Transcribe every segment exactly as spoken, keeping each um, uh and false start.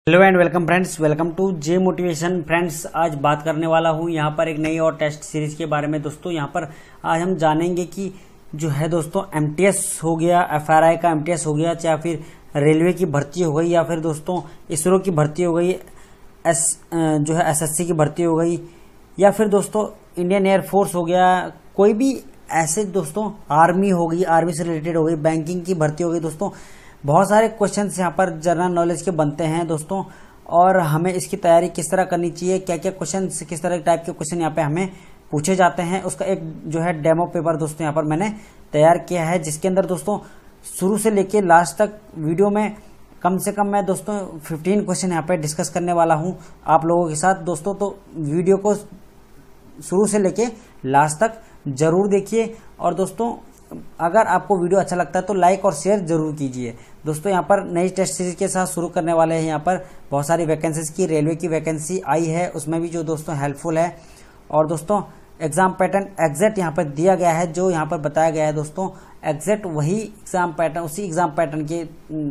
Hello and welcome friends, welcome to J motivation. Friends, आज बात करने वाला हूँ यहाँ पर एक नई और टेस्ट सीरीज के बारे में। दोस्तों यहाँ पर आज हम जानेंगे कि जो है दोस्तों एमटीएस हो गया, एफआरआई का एमटीएस हो गया, चाहे फिर रेलवे की भर्ती हो गई, या फिर दोस्तों इसरो की भर्ती हो गई, एस जो है एसएससी की भर्ती हो गई, या फिर दोस्तों इंडियन एयरफोर्स हो गया, कोई भी ऐसे दोस्तों आर्मी हो गई, आर्मी से रिलेटेड हो गई, बैंकिंग की भर्ती हो गई। दोस्तों बहुत सारे क्वेश्चंस यहाँ पर जनरल नॉलेज के बनते हैं दोस्तों, और हमें इसकी तैयारी किस तरह करनी चाहिए, क्या क्या क्वेश्चंस, किस तरह टाइप के क्वेश्चन यहाँ पे हमें पूछे जाते हैं, उसका एक जो है डेमो पेपर दोस्तों यहाँ पर मैंने तैयार किया है, जिसके अंदर दोस्तों शुरू से लेके लास्ट तक वीडियो में कम से कम मैं दोस्तों फिफ्टीन क्वेश्चन यहाँ पे डिस्कस करने वाला हूँ आप लोगों के साथ दोस्तों। तो वीडियो को शुरू से लेके लास्ट तक जरूर देखिए, और दोस्तों अगर आपको वीडियो अच्छा लगता है तो लाइक और शेयर जरूर कीजिए। दोस्तों यहाँ पर नई टेस्ट सीरीज के साथ शुरू करने वाले हैं। यहाँ पर बहुत सारी वैकेंसीज की रेलवे की वैकेंसी आई है, उसमें भी जो दोस्तों हेल्पफुल है, और दोस्तों एग्जाम पैटर्न एग्जैक्ट यहाँ पर दिया गया है, जो यहाँ पर बताया गया है दोस्तों एग्जैक्ट वही एग्जाम पैटर्न, उसी एग्जाम पैटर्न के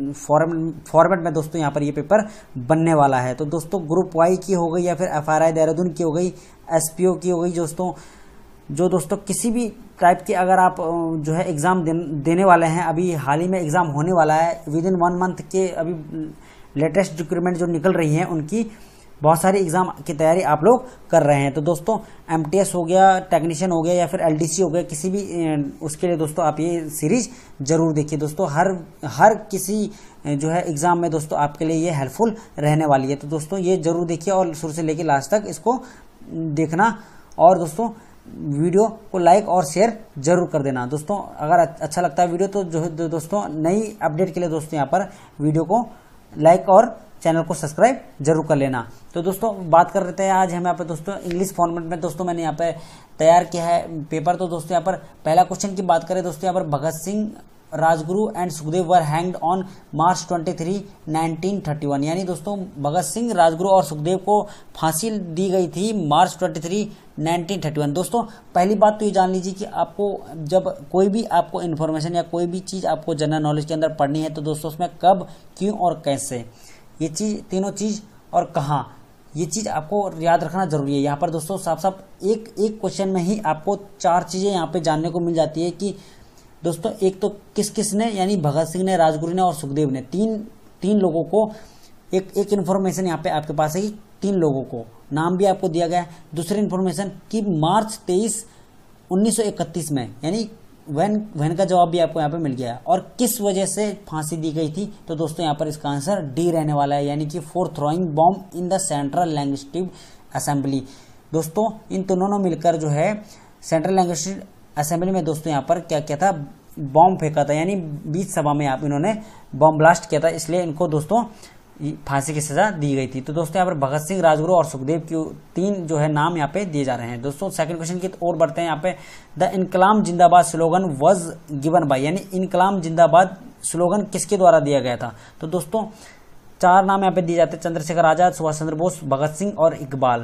फॉर्मेट में दोस्तों यहाँ पर ये पेपर बनने वाला है। तो दोस्तों ग्रुप वाई की हो गई, या फिर एफआरआई देहरादून की हो गई, एसपीओ की हो गई, दोस्तों जो दोस्तों किसी भी टाइप के अगर आप जो है एग्जाम दे, देने वाले हैं, अभी हाल ही में एग्जाम होने वाला है, विद इन वन मंथ के अभी लेटेस्ट रिक्रूटमेंट जो निकल रही हैं, उनकी बहुत सारी एग्जाम की तैयारी आप लोग कर रहे हैं। तो दोस्तों एमटीएस हो गया, टेक्नीशियन हो गया, या फिर एलडीसी हो गया, किसी भी उसके लिए दोस्तों आप ये सीरीज जरूर देखिए। दोस्तों हर हर किसी जो है एग्जाम में दोस्तों आपके लिए ये हेल्पफुल रहने वाली है। तो दोस्तों ये जरूर देखिए और शुरू से लेकर लास्ट तक इसको देखना, और दोस्तों वीडियो को लाइक और शेयर जरूर कर देना। दोस्तों अगर अच्छा लगता है वीडियो तो जो है दोस्तों नई अपडेट के लिए दोस्तों यहाँ पर वीडियो को लाइक और चैनल को सब्सक्राइब जरूर कर लेना। तो दोस्तों बात कर रहे हैं आज हम यहाँ पे दोस्तों इंग्लिश फॉर्मेट में दोस्तों मैंने यहाँ पे तैयार किया है पेपर। तो दोस्तों यहाँ पर पहला क्वेश्चन की बात करें दोस्तों, यहाँ पर Bhagat Singh, Rajguru and Sukhdev were hanged on March तेईस, नाइनटीन थर्टी वन। यानी दोस्तों भगत सिंह, राजगुरु और सुखदेव को फांसी दी गई थी मार्च तेईस, नाइनटीन थर्टी वन। दोस्तों पहली बात तो ये जान लीजिए कि आपको जब कोई भी आपको इन्फॉर्मेशन या कोई भी चीज आपको जनरल नॉलेज के अंदर पढ़नी है, तो दोस्तों उसमें कब, क्यों और कैसे, ये चीज तीनों चीज और कहाँ, ये चीज आपको याद रखना जरूरी है। यहाँ पर दोस्तों साफ साफ एक एक क्वेश्चन में ही आपको चार चीजें यहाँ पे जानने को मिल जाती है कि दोस्तों एक तो किस किस ने, यानी भगत सिंह ने, राजगुरु ने और सुखदेव ने, तीन तीन लोगों को एक एक इन्फॉर्मेशन यहाँ पे आपके पास है कि तीन लोगों को नाम भी आपको दिया गया है। दूसरी इन्फॉर्मेशन कि मार्च तेईस उन्नीस सौ इकतीस में, यानी वैन वैन का जवाब भी आपको यहाँ पे मिल गया है, और किस वजह से फांसी दी गई थी। तो दोस्तों यहाँ पर इसका आंसर डी रहने वाला है, यानी कि for throwing bomb in the central legislative assembly. दोस्तों इन दोनों ने मिलकर जो है सेंट्रल लेजिस्लेटिव असेंबली में दोस्तों यहाँ पर क्या किया था, बॉम्ब फेंका था, यानी बीच सभा में आप इन्होंने बॉम्ब ब्लास्ट किया था, इसलिए इनको दोस्तों फांसी की सजा दी गई थी। तो दोस्तों यहाँ पर भगत सिंह, राजगुरु और सुखदेव की तीन जो है नाम यहाँ पे दिए जा रहे हैं। दोस्तों सेकंड क्वेश्चन की ओर बढ़ते हैं। यहाँ पे द इनकलाम जिंदाबाद स्लोगन वाज गिवन बाय, यानी इनकलाम जिंदाबाद स्लोगन किसके द्वारा दिया गया था। तो दोस्तों चार नाम यहाँ पे दिए जाते हैं, चंद्रशेखर आजाद, सुभाष चंद्र बोस, भगत सिंह और इकबाल।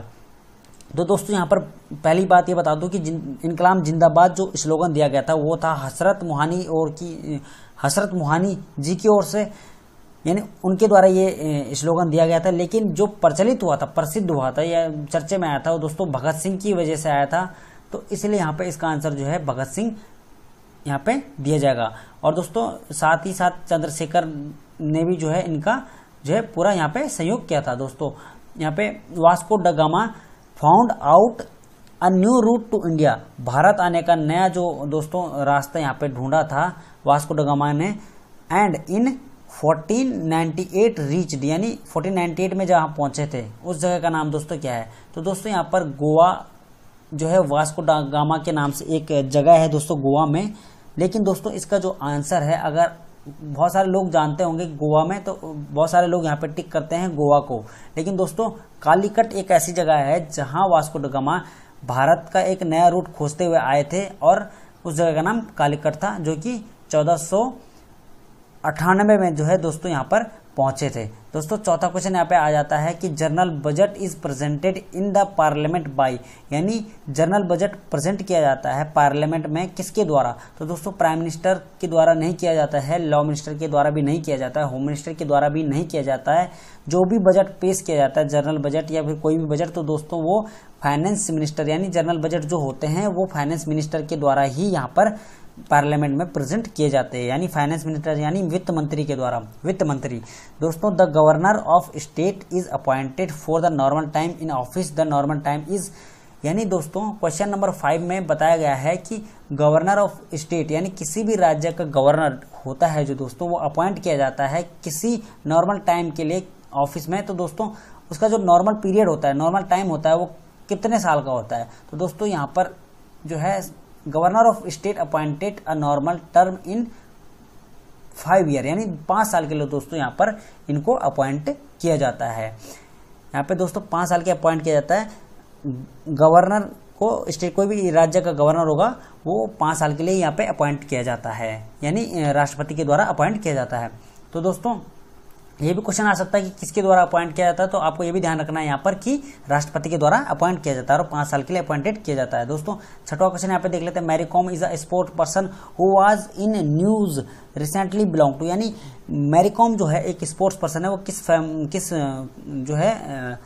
तो दोस्तों यहाँ पर पहली बात ये बता दूं कि इनकलाम जिंदाबाद जो स्लोगन दिया गया था वो था हसरत मोहानी और की हसरत मोहानी जी की ओर से, यानी उनके द्वारा ये स्लोगन दिया गया था। लेकिन जो प्रचलित हुआ था, प्रसिद्ध हुआ था या चर्चे में आया था, वो दोस्तों भगत सिंह की वजह से आया था। तो इसलिए यहाँ पे इसका आंसर जो है भगत सिंह यहाँ पे दिया जाएगा। और दोस्तों साथ ही साथ चंद्रशेखर ने भी जो है इनका जो है पूरा यहाँ पे सहयोग किया था। दोस्तों यहाँ पे Vasco da Gama found out a new route to India, Bharat आने का नया जो दोस्तों रास्ता यहाँ पे ढूंढा था वास्को ड गामा ने, and in fourteen ninety eight reached, यानी फोर्टीन नाइंटी एट में जहां पहुंचे थे उस जगह का नाम दोस्तों क्या है। तो दोस्तों यहाँ पर गोवा जो है वास्को ड गामा के नाम से एक जगह है दोस्तों गोवा में। लेकिन दोस्तों इसका जो आंसर है, अगर बहुत सारे लोग जानते होंगे गोवा में, तो बहुत सारे लोग यहाँ पे टिक करते हैं गोवा को, लेकिन दोस्तों कालीकट एक ऐसी जगह है जहां वास्को ड गामा भारत का एक नया रूट खोजते हुए आए थे, और उस जगह का नाम कालीकट था, जो कि चौदह सौ अट्ठानबे में जो है दोस्तों यहाँ पर पहुंचे थे। दोस्तों चौथा क्वेश्चन यहाँ पे आ जाता है कि general budget is presented in the parliament by, यानी जर्नल बजट प्रेजेंट किया जाता है पार्लियामेंट में किसके द्वारा? तो दोस्तों प्राइम मिनिस्टर के द्वारा नहीं किया जाता है, लॉ मिनिस्टर के द्वारा भी नहीं किया जाता है, होम मिनिस्टर के द्वारा भी नहीं किया जाता है। जो भी बजट पेश किया जाता है, जर्नल बजट या फिर कोई भी बजट, तो दोस्तों वो फाइनेंस मिनिस्टर यानी जर्नल बजट जो होते हैं वो फाइनेंस मिनिस्टर के द्वारा ही यहाँ पर पार्लियामेंट में प्रेजेंट किए जाते हैं, यानी फाइनेंस मिनिस्टर यानी वित्त मंत्री के द्वारा। वित्त मंत्री दोस्तों the governor of state is appointed for the normal time in office, the normal time is, यानी दोस्तों क्वेश्चन नंबर फाइव में बताया गया है कि गवर्नर ऑफ स्टेट यानी किसी भी राज्य का गवर्नर होता है जो दोस्तों वो अपॉइंट किया जाता है किसी नॉर्मल टाइम के लिए ऑफिस में। तो दोस्तों उसका जो नॉर्मल पीरियड होता है, नॉर्मल टाइम होता है, वो कितने साल का होता है? तो दोस्तों यहाँ पर जो है governor of state appointed a normal term in five year, यानी पांच साल के लिए दोस्तों यहाँ पर इनको अपॉइंट किया जाता है। यहाँ पे दोस्तों पांच साल के अपॉइंट किया जाता है गवर्नर को। स्टेट कोई भी राज्य का गवर्नर होगा वो पांच साल के लिए यहाँ पे अपॉइंट किया जाता है, यानी राष्ट्रपति के द्वारा अपॉइंट किया जाता है। तो दोस्तों ये भी क्वेश्चन आ सकता है कि किसके द्वारा अपॉइंट किया जाता है, तो आपको ये भी ध्यान रखना है यहाँ पर कि राष्ट्रपति के द्वारा अपॉइंट किया जाता है और पांच साल के लिए अपॉइंटेड किया जाता है। दोस्तों छठवां क्वेश्चन यहाँ पे देख लेते हैं। Mary Kom is a sport person who was in news recently belong to, यानी मैरी कॉम जो है एक स्पोर्ट्स पर्सन है, वो किस किस जो है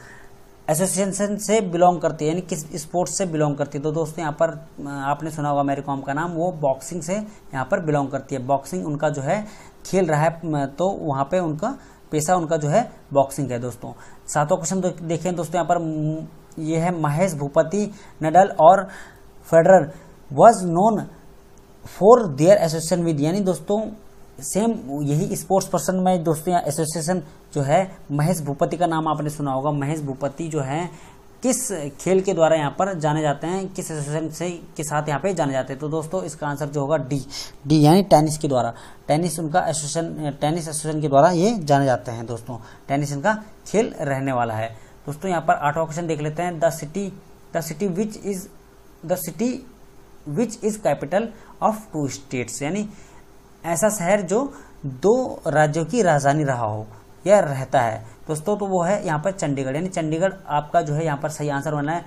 एसोसिएशन से बिलोंग करती है, यानी किस स्पोर्ट्स से बिलोंग करती है? तो दोस्तों यहाँ पर आपने सुना होगा मैरी कॉम का नाम, वो बॉक्सिंग से यहाँ पर बिलोंग करती है। बॉक्सिंग उनका जो है खेल रहा है, तो वहाँ पे उनका पेशा उनका जो है बॉक्सिंग है। दोस्तों सातवां क्वेश्चन देखें दोस्तों, यहाँ पर ये है महेश भूपति, नडाल और Federer was known for their association with, यानी दोस्तों सेम यही स्पोर्ट्स पर्सन में दोस्तों यहाँ एसोसिएशन जो है महेश भूपति का नाम आपने सुना होगा। महेश भूपति जो है किस खेल के द्वारा यहाँ पर जाने जाते हैं, किस एसोसिएशन से के साथ यहाँ पे जाने जाते हैं? तो दोस्तों इसका आंसर जो होगा डी डी यानी टेनिस के द्वारा। टेनिस उनका एसोसिएशन, टेनिस एसोसिएशन के द्वारा ये जाने जाते हैं। दोस्तों टेनिस इनका खेल रहने वाला है। दोस्तों यहाँ पर आठवां क्वेश्चन देख लेते हैं। The city the city which is the city which is capital of two states, यानी ऐसा शहर जो दो राज्यों की राजधानी रहा हो या रहता है दोस्तों, तो वो है यहाँ पर चंडीगढ़, यानी चंडीगढ़ आपका जो है यहाँ पर सही आंसर बना है।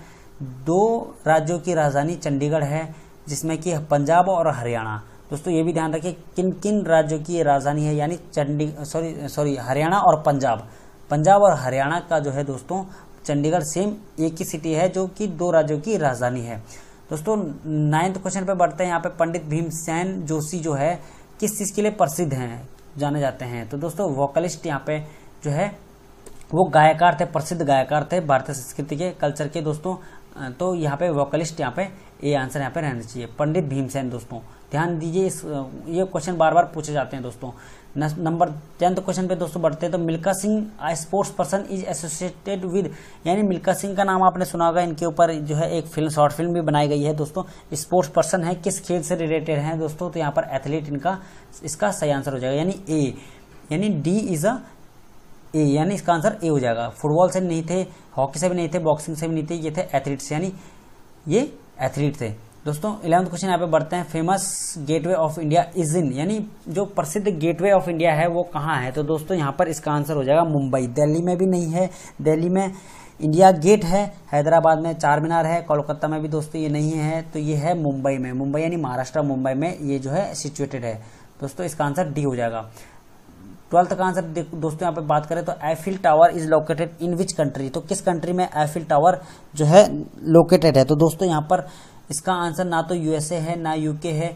दो राज्यों की राजधानी चंडीगढ़ है, जिसमें कि पंजाब और हरियाणा। दोस्तों ये भी ध्यान रखिए किन किन राज्यों की राजधानी है, यानी चंडी सॉरी सॉरी हरियाणा और पंजाब। पंजाब और हरियाणा का जो है दोस्तों चंडीगढ़ सेम एक ही सिटी है जो कि दो राज्यों की राजधानी है। दोस्तों नाइन्थ क्वेश्चन पे बढ़ते हैं। यहाँ पे पंडित भीमसेन जोशी जो है किस चीज के लिए प्रसिद्ध हैं, जाने जाते हैं? तो दोस्तों वोकलिस्ट यहाँ पे जो है वो गायकार थे, प्रसिद्ध गायकार थे भारतीय संस्कृति के, कल्चर के। दोस्तों तो यहाँ पे वोकलिस्ट यहाँ पे ये आंसर यहाँ पे रहना चाहिए, पंडित भीमसेन। दोस्तों ध्यान दीजिए, इस ये क्वेश्चन बार बार पूछे जाते हैं। दोस्तों नंबर टेंथ क्वेश्चन पे दोस्तों बढ़ते हैं। तो Milkha Singh sports person is associated with, यानी मिल्खा सिंह का नाम आपने सुना होगा, इनके ऊपर जो है एक फिल्म शॉर्ट फिल्म भी बनाई गई है। दोस्तों स्पोर्ट्स पर्सन है, किस खेल से रिलेटेड है दोस्तों? तो यहाँ पर एथलीट इनका इसका सही आंसर हो जाएगा, यानी ए, यानी डी इज अ ए, यानी इसका आंसर ए हो जाएगा। फुटबॉल से नहीं थे, हॉकी से भी नहीं थे, बॉक्सिंग से भी नहीं थे, ये थे एथलीट्स, यानी ये एथलीट थे। दोस्तों इलेवंथ क्वेश्चन यहाँ पे बढ़ते हैं। Famous gateway of India is in, यानी जो प्रसिद्ध गेटवे ऑफ इंडिया है वो कहाँ है? तो दोस्तों यहाँ पर इसका आंसर हो जाएगा मुंबई। दिल्ली में भी नहीं है, दिल्ली में इंडिया गेट है, हैदराबाद में चार मीनार है, कोलकाता में भी दोस्तों ये नहीं है, तो ये है मुंबई में। मुंबई यानी महाराष्ट्र, मुंबई में ये जो है सिचुएटेड है। दोस्तों इसका आंसर डी हो जाएगा। ट्वेल्थ का आंसर दोस्तों यहाँ पे बात करें तो Eiffel tower is located in which country, तो किस कंट्री में एफिल टावर जो है लोकेटेड है? तो दोस्तों यहाँ पर इसका आंसर ना तो यूएसए है ना यूके है,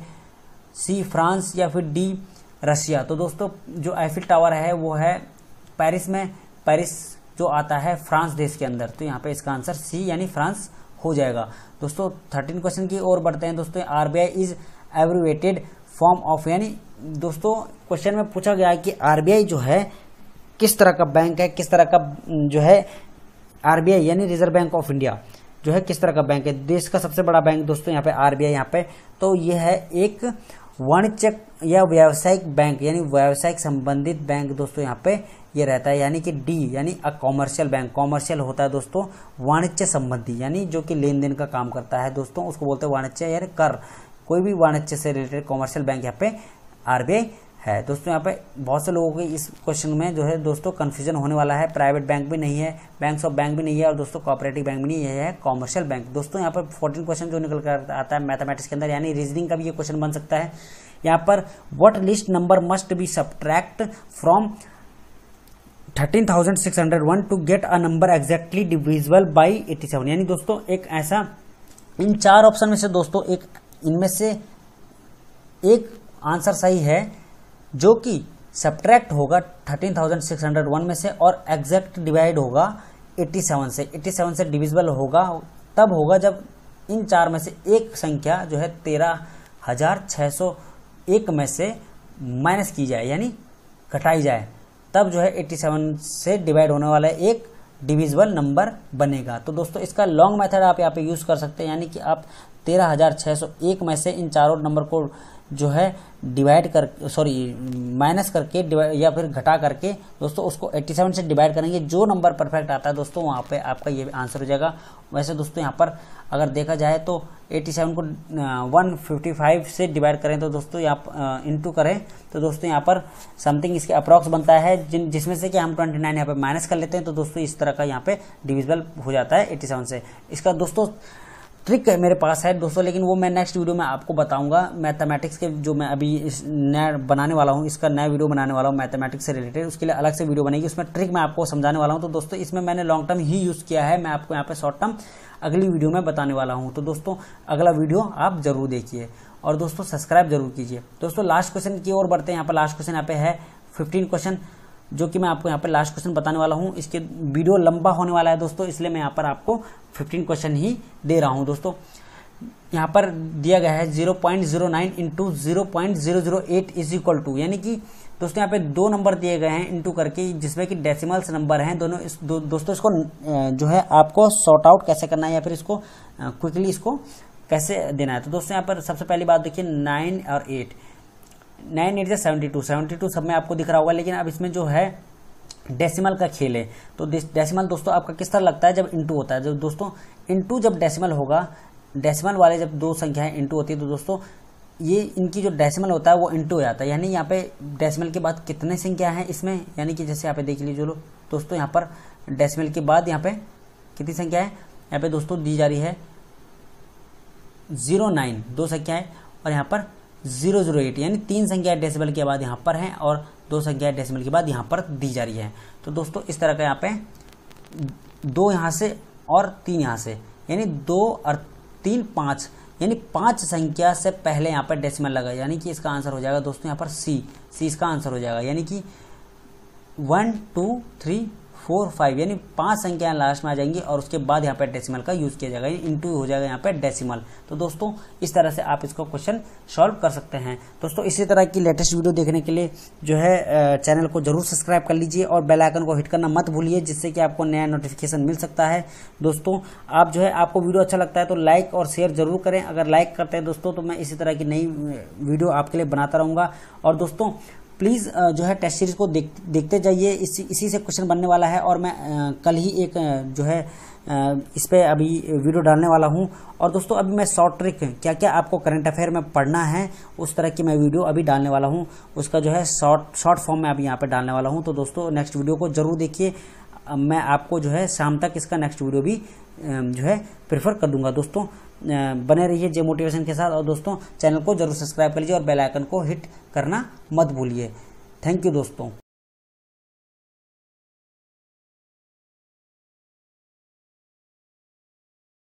सी फ्रांस या फिर डी रशिया। तो दोस्तों जो एफिल टावर है वो है पेरिस में, पेरिस जो आता है फ्रांस देश के अंदर, तो यहाँ पे इसका आंसर सी यानी फ्रांस हो जाएगा। दोस्तों थर्टीन क्वेश्चन की ओर बढ़ते हैं। दोस्तों RBI is abbreviated form of, यानी दोस्तों क्वेश्चन में पूछा गया है कि आरबीआई जो है किस तरह का बैंक है, किस तरह का जो है आरबीआई यानी रिजर्व बैंक ऑफ इंडिया जो है किस तरह का बैंक है? देश का सबसे बड़ा बैंक दोस्तों यहाँ पे आरबीआई यहाँ पे, तो ये है एक वाणिज्यिक या व्यावसायिक बैंक, यानी व्यावसायिक संबंधित बैंक दोस्तों यहाँ पे ये रहता है, यानी कि डी यानी अ कॉमर्शियल बैंक। कॉमर्शियल होता है दोस्तों वाणिज्य संबंधी, यानी जो कि लेन देन का काम करता है दोस्तों, उसको बोलते हैं वाणिज्य, यानी कर, कोई भी वाणिज्य से रिलेटेड कॉमर्शियल बैंक यहाँ पे आरबीआई है। दोस्तों यहाँ पे बहुत से लोगों के इस क्वेश्चन में जो है दोस्तों कंफ्यूजन होने वाला है। प्राइवेट बैंक भी नहीं है, बैंक्स ऑफ बैंक भी नहीं है और दोस्तों कोऑपरेटिव बैंक भी नहीं है, है कॉमर्शियल बैंक। दोस्तों यहाँ पर फोर्टीन क्वेश्चन जो निकल कर आता है मैथमेटिक्स के अंदर, यानी रीजनिंग का भी ये क्वेश्चन बन सकता है। यहाँ पर what least number must be subtract from thirteen thousand six hundred one to get a number exactly divisible by eighty seven. यानी दोस्तों एक ऐसा, इन चार ऑप्शन में से दोस्तों एक इनमें से एक आंसर सही है जो कि सब्ट्रैक्ट होगा thirteen thousand six hundred one में से और एग्जैक्ट डिवाइड होगा एटी सेवन से, एटी सेवन से डिविजिबल होगा तब होगा जब इन चार में से एक संख्या जो है तेरह हजार छह सौ एक में से माइनस की जाए, यानी घटाई जाए, तब जो है सत्तासी से डिवाइड होने वाला एक डिविजिबल नंबर बनेगा। तो दोस्तों इसका लॉन्ग मेथड आप यहाँ पे यूज कर सकते हैं, यानी कि आप तेरह हजार छह सौ एक में से इन चारों नंबर को जो है डिवाइड कर सॉरी माइनस करके या फिर घटा करके दोस्तों उसको सत्तासी से डिवाइड करेंगे। जो नंबर परफेक्ट आता है दोस्तों वहाँ पे आपका ये आंसर हो जाएगा। वैसे दोस्तों यहाँ पर अगर देखा जाए तो सत्तासी को एक सौ पचपन से डिवाइड करें तो दोस्तों यहाँ इनटू करें तो दोस्तों यहाँ पर समथिंग इसके अप्रॉक्स बनता है, जिन जिसमें से कि हम उनतीस यहाँ पे माइनस कर लेते हैं तो दोस्तों इस तरह का यहाँ पे डिविजिबल हो जाता है सत्तासी से। इसका दोस्तों ट्रिक मेरे पास है दोस्तों, लेकिन वो मैं नेक्स्ट वीडियो में आपको बताऊंगा। मैथमेटिक्स के जो मैं अभी नया बनाने वाला हूँ, इसका नया वीडियो बनाने वाला हूँ मैथमेटिक्स से रिलेटेड, उसके लिए अलग से वीडियो बनेगी, उसमें ट्रिक मैं आपको समझाने वाला हूँ। तो दोस्तों इसमें मैंने लॉन्ग टर्म ही यूज़ किया है, मैं आपको यहाँ पे शॉर्ट टर्म अगली वीडियो में बताने वाला हूँ। तो दोस्तों अगला वीडियो आप जरूर देखिए और दोस्तों सब्सक्राइब जरूर कीजिए। दोस्तों लास्ट क्वेश्चन की ओर बढ़ते हैं। यहाँ पर लास्ट क्वेश्चन यहाँ पे है फिफ्टीन क्वेश्चन, जो कि मैं आपको यहाँ पे लास्ट क्वेश्चन बताने वाला हूँ। इसके वीडियो लंबा होने वाला है दोस्तों, इसलिए मैं यहाँ पर आपको फिफ्टीन क्वेश्चन ही दे रहा हूँ। दोस्तों यहाँ पर दिया गया है zero point zero nine into zero point zero zero eight is equal to, यानी कि दोस्तों यहाँ पे दो नंबर दिए गए हैं इंटू करके, जिसमें कि डेसिमल्स नंबर हैं दोनों। इस दो, दोस्तों इसको जो है आपको सॉर्ट आउट कैसे करना है या फिर इसको क्विकली इसको कैसे देना है। तो दोस्तों यहाँ पर सबसे पहली बात देखिए नाइन और eight, nine eight seventy two, seventy two सब में आपको दिख रहा होगा, लेकिन अब इसमें जो है डेसिमल का खेल है। तो डेसिमल दोस्तों आपका किस तरह लगता है जब इंटू होता है। जब दोस्तों इंटू जब डेसिमल होगा, डेसिमल वाले जब दो संख्याएं इंटू होती है तो दोस्तों ये इनकी जो डेसिमल होता है वो इंटू हो जाता है, यानी यहाँ पे डेसिमल के बाद कितने संख्या हैं इसमें, यानी कि जैसे यहाँ पे देख लीजिए लो दोस्तों, यहाँ पर डेसिमल के बाद यहाँ पे कितनी संख्या है, यहाँ पे दोस्तों दी जा रही है जीरो नाइन, दो संख्या है, और यहाँ पर जीरो जीरो एट, यानी तीन संख्या डेसिमल के बाद यहाँ पर है और दो संख्या डेसिमल के बाद यहाँ पर दी जा रही है। तो दोस्तों इस तरह का यहाँ पे दो यहाँ से और तीन यहाँ से, यानी दो और तीन पाँच, यानी पांच संख्या से पहले यहाँ पर डेसिमल लगा, यानी कि इसका आंसर हो जाएगा दोस्तों यहाँ पर सी, सी इसका आंसर हो जाएगा। यानी कि one two three four five, यानी पांच संख्याएं लास्ट में आ जाएंगी और उसके बाद यहाँ पे डेसिमल का यूज किया जाएगा, इंटू हो जाएगा यहाँ पे डेसिमल। तो दोस्तों इस तरह से आप इसको क्वेश्चन सॉल्व कर सकते हैं। दोस्तों इसी तरह की लेटेस्ट वीडियो देखने के लिए जो है चैनल को जरूर सब्सक्राइब कर लीजिए और बेल आइकन को हिट करना मत भूलिए, जिससे कि आपको नया नोटिफिकेशन मिल सकता है। दोस्तों आप जो है आपको वीडियो अच्छा लगता है तो लाइक और शेयर जरूर करें। अगर लाइक करते हैं दोस्तों तो मैं इसी तरह की नई वीडियो आपके लिए बनाता रहूँगा। और दोस्तों प्लीज़ जो है टेस्ट सीरीज को देख, देखते जाइए, इसी इसी से क्वेश्चन बनने वाला है और मैं आ, कल ही एक जो है आ, इस पे अभी वीडियो डालने वाला हूं। और दोस्तों अभी मैं शॉर्ट ट्रिक क्या क्या आपको करंट अफेयर में पढ़ना है उस तरह की मैं वीडियो अभी डालने वाला हूं, उसका जो है शॉर्ट शॉर्ट फॉर्म में अभी यहाँ पे डालने वाला हूं। तो दोस्तों नेक्स्ट वीडियो को जरूर देखिए, मैं आपको जो है शाम तक इसका नेक्स्ट वीडियो भी जो है प्रेफर कर दूंगा। दोस्तों बने रहिए जे मोटिवेशन के साथ और दोस्तों चैनल को जरूर सब्सक्राइब कर लीजिए और बेल आइकन को हिट करना मत भूलिए। थैंक यू दोस्तों।